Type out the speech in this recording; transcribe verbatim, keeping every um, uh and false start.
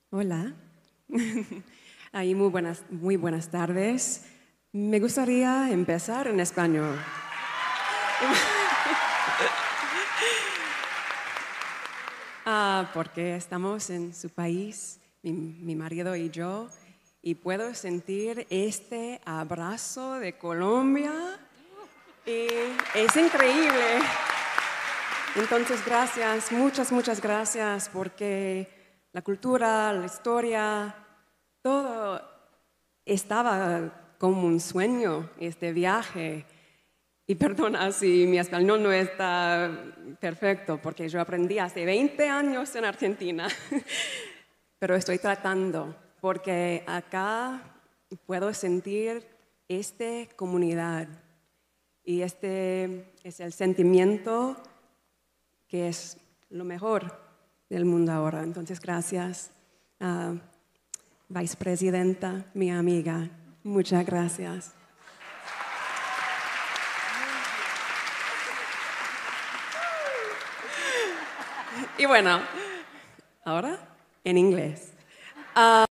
Hola. Ahí muy buenas, muy buenas tardes. Me gustaría empezar en español. Ah, porque estamos en su país, mi, mi marido y yo, y puedo sentir este abrazo de Colombia. Y es increíble. Entonces, gracias, muchas, muchas gracias, porque la cultura, la historia, todo estaba como un sueño, este viaje. Y perdona si mi español no está perfecto, porque yo aprendí hace veinte años en Argentina, pero estoy tratando, porque acá puedo sentir esta comunidad y este es el sentimiento que es lo mejor del mundo ahora. Entonces, gracias, uh, vicepresidenta, mi amiga. Muchas gracias. Y bueno, ahora en inglés. Uh,